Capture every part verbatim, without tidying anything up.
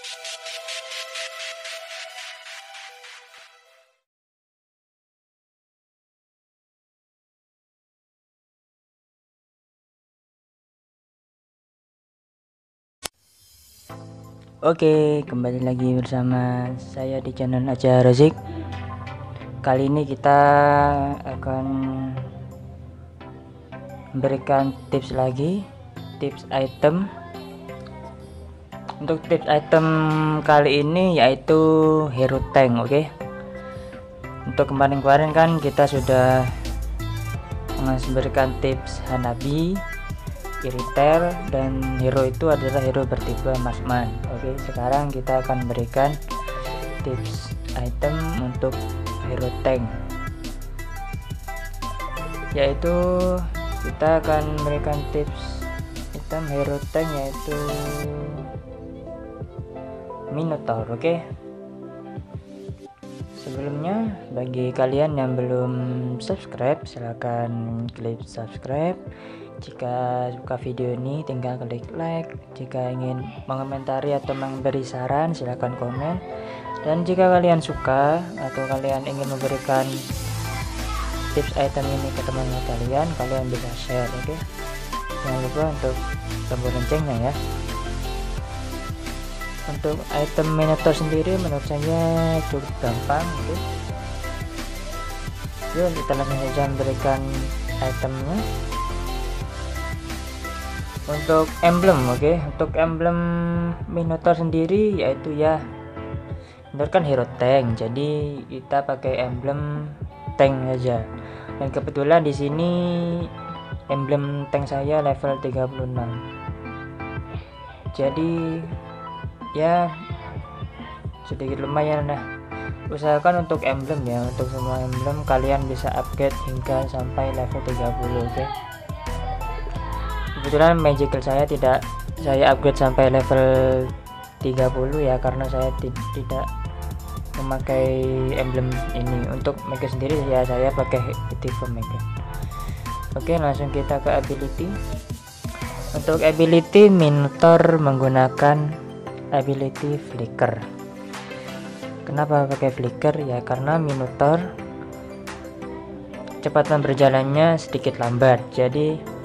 Oke, kembali lagi bersama saya di channel Aja Rozik. Kali ini kita akan memberikan tips lagi, tips item. Untuk tips item kali ini yaitu hero tank. Oke. Untuk kemarin-kemarin kan kita sudah memberikan tips Hanabi, Iriter, dan hero itu adalah hero bertipe marksman. Oke, sekarang kita akan berikan tips item untuk hero tank, yaitu kita akan memberikan tips item hero tank yaitu Minotaur. Oke, sebelumnya bagi kalian yang belum subscribe, silahkan klik subscribe. Jika suka video ini tinggal klik like. Jika ingin mengomentari atau memberi saran silahkan komen. Dan jika kalian suka atau kalian ingin memberikan tips item ini ke teman kalian, kalian bisa share. Oke, jangan lupa untuk tombol loncengnya ya. Untuk item Minotaur sendiri menurut saya cukup gampang. Oke, yuk kita langsung saja memberikan itemnya. Untuk emblem, oke, okay. Untuk emblem Minotaur sendiri yaitu ya, benar kan hero tank, jadi kita pakai emblem tank aja. Dan kebetulan di sini emblem tank saya level tiga puluh enam. Jadi ya sedikit lumayan lah. Usahakan untuk emblem ya, untuk semua emblem kalian bisa upgrade hingga sampai level tiga puluh, oke. Okay? Kebetulan magical saya tidak saya upgrade sampai level tiga puluh ya, karena saya tidak memakai emblem ini. Untuk mega sendiri ya saya pakai tipe mega. Oke, langsung kita ke ability. Untuk ability Minotaur menggunakan ability flicker. Kenapa pakai flicker ya? Karena Minotaur kecepatan berjalannya sedikit lambat, jadi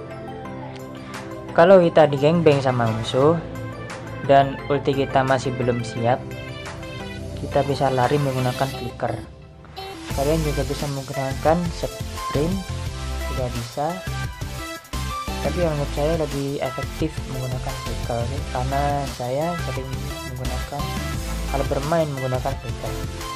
kalau kita digengbeng sama musuh dan ulti kita masih belum siap, kita bisa lari menggunakan flicker. Kalian juga bisa menggunakan sprint, juga bisa, tapi menurut saya lebih efektif menggunakan flicker karena saya sering menggunakan kalau bermain menggunakan flicker.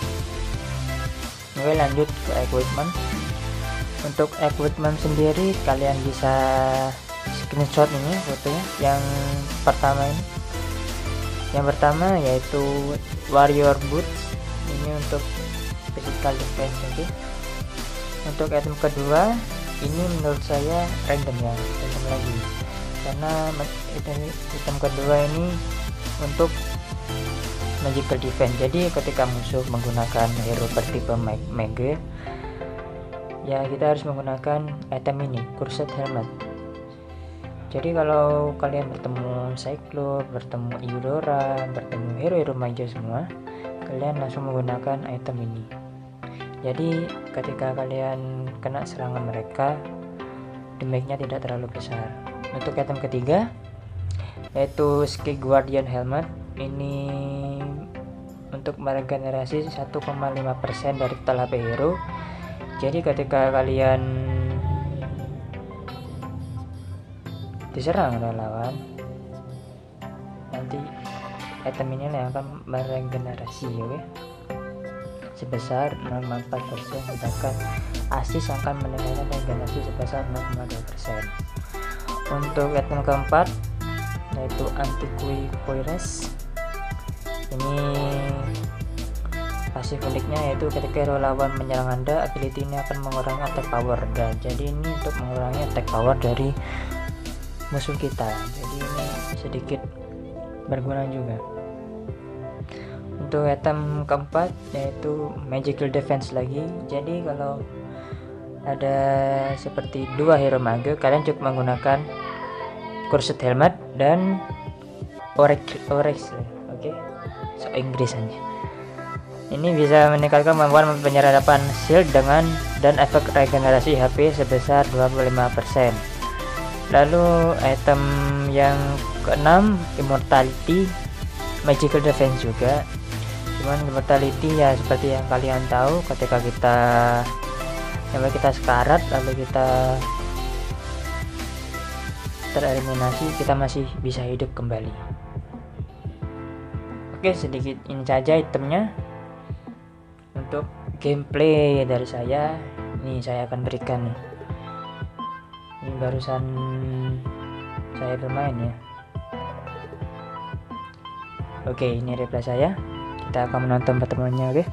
Oke, lanjut ke equipment. Untuk equipment sendiri kalian bisa screenshot ini fotonya yang pertama ini. Yang pertama yaitu warrior boots, ini untuk physical defense. Okay. Untuk item kedua ini menurut saya random ya, random lagi, karena item, item kedua ini untuk magical defense. Jadi ketika musuh menggunakan hero bertipe mega ya, kita harus menggunakan item ini, Cursed Helmet. Jadi kalau kalian bertemu Cyclops, bertemu Eudora, bertemu hero-hero maju semua, kalian langsung menggunakan item ini. Jadi ketika kalian kena serangan mereka, damage-nya tidak terlalu besar. Untuk item ketiga yaitu Sky Guardian Helmet. Ini untuk meregenerasi satu koma lima persen dari total H P hero. Jadi ketika kalian diserang oleh lawan, nanti item ini yang akan meregenerasi, oke, sebesar nol koma empat persen, sedangkan asis akan meningkatkan regenerasi sebesar nol koma dua persen. Untuk item keempat yaitu Antiqui Cuirass. Ini pasif uniknya yaitu ketika hero lawan menyerang Anda, ability ini akan mengurangi attack power. Dan jadi ini untuk mengurangi attack power dari musuh kita, jadi ini sedikit berguna juga. Untuk item keempat yaitu magical defense lagi. Jadi kalau ada seperti dua hero mage, kalian cukup menggunakan Cursed Helmet dan Oryx, Oryx. Oke, so Inggris aja. Ini bisa meningkatkan kemampuan penyerapan shield dengan dan efek regenerasi H P sebesar dua puluh lima persen. Lalu item yang keenam, Immortality, Magical Defense juga. Cuman Immortality ya seperti yang kalian tahu, ketika kita sampai kita sekarat lalu kita tereliminasi, kita masih bisa hidup kembali. Oke, sedikit ini saja itemnya. Untuk gameplay dari saya, ini saya akan berikan nih. Ini barusan saya bermain ya. Oke, ini replay saya. Kita akan menonton pertemuannya, oke?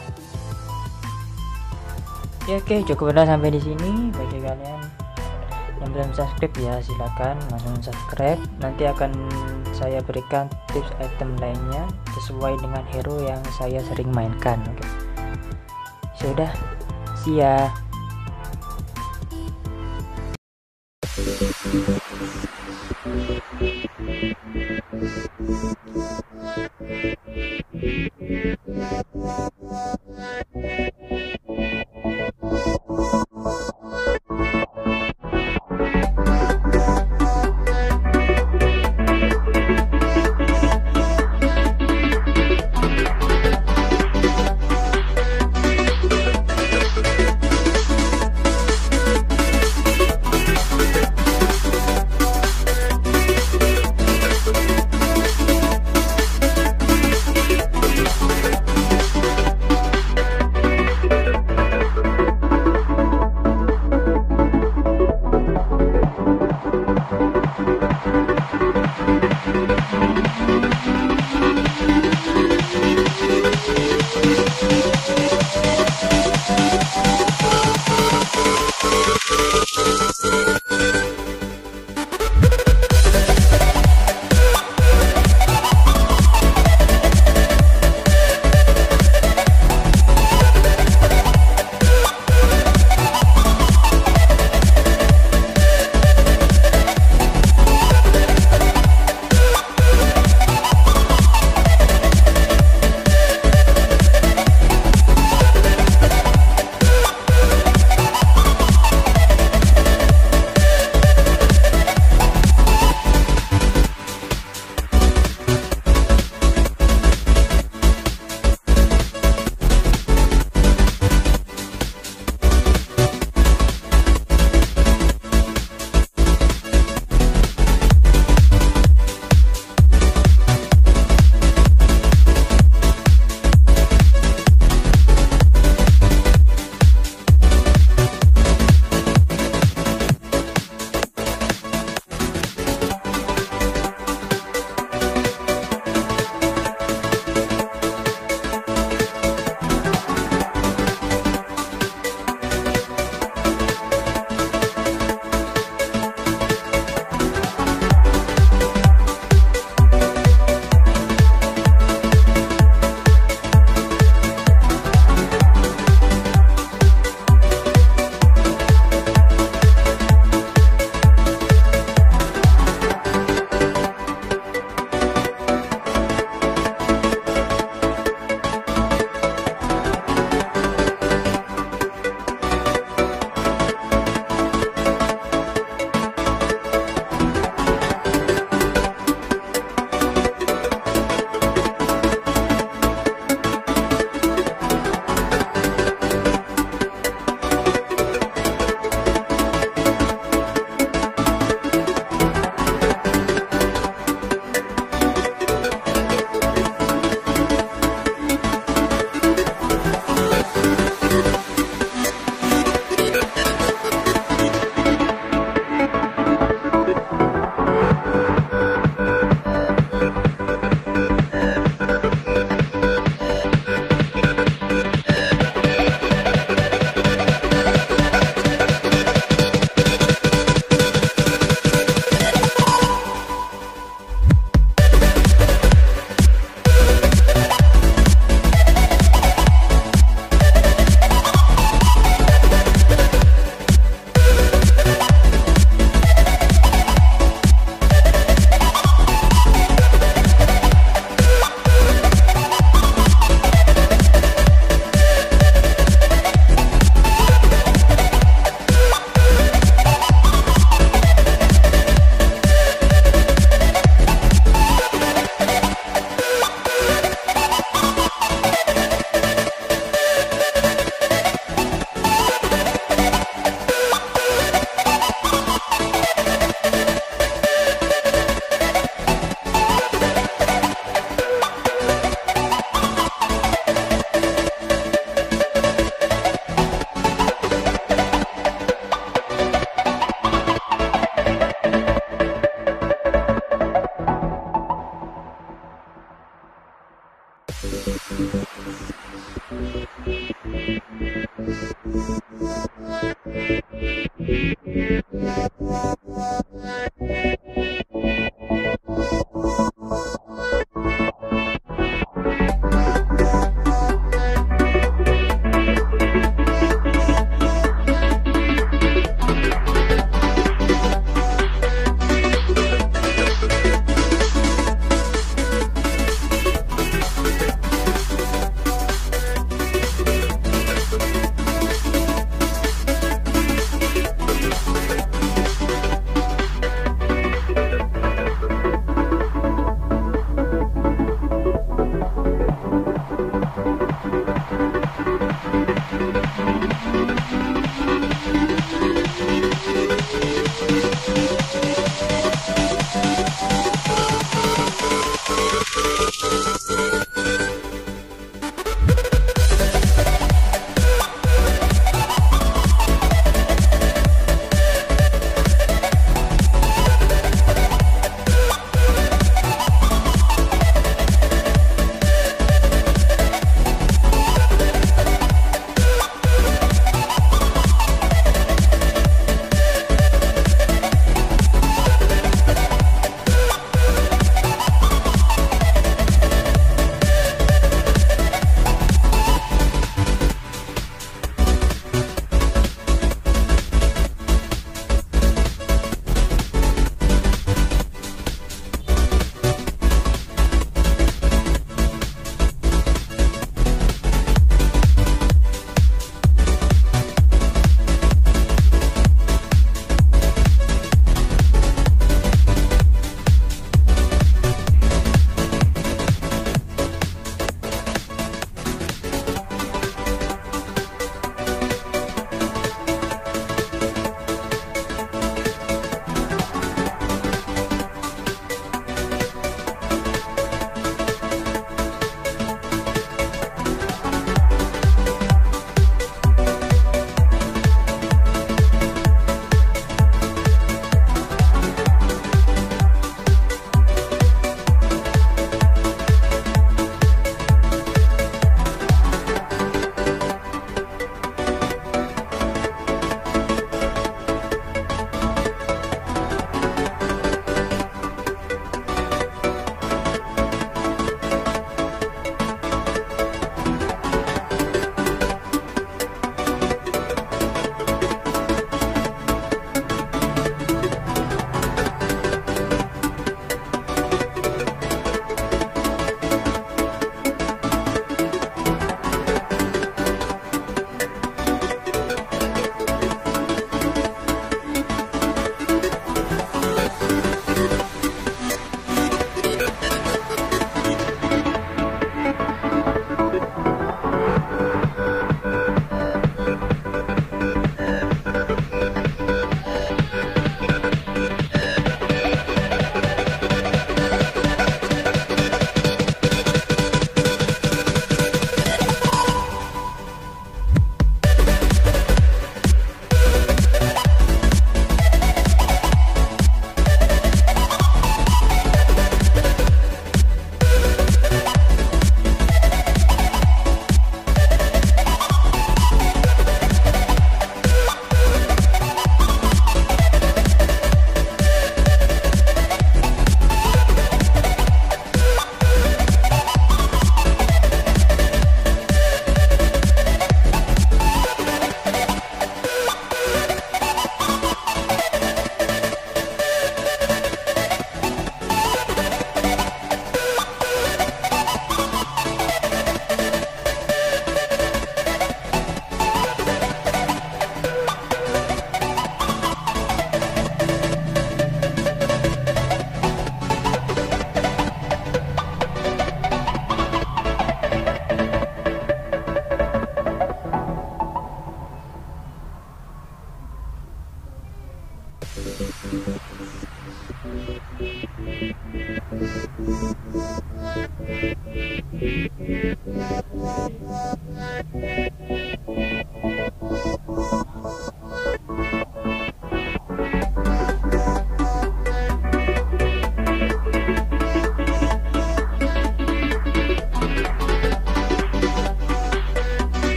Ya, oke, cukup udah sampai di sini. Bagi kalian yang belum subscribe ya silakan langsung subscribe. Nanti akan saya berikan tips item lainnya sesuai dengan hero yang saya sering mainkan, oke? Sudah, see ya.